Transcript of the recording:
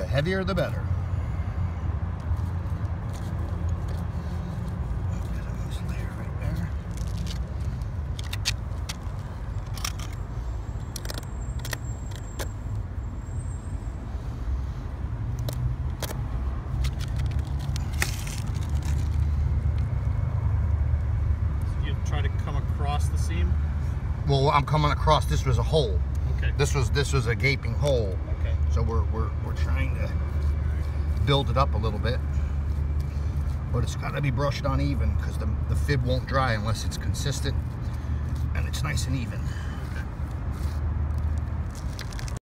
heavier the better. Try to come across the seam? Well, I'm coming across. This was a hole. Okay. This was a gaping hole. Okay. So we're trying to build it up a little bit, but it's got to be brushed on even because the fib won't dry unless it's consistent and it's nice and even.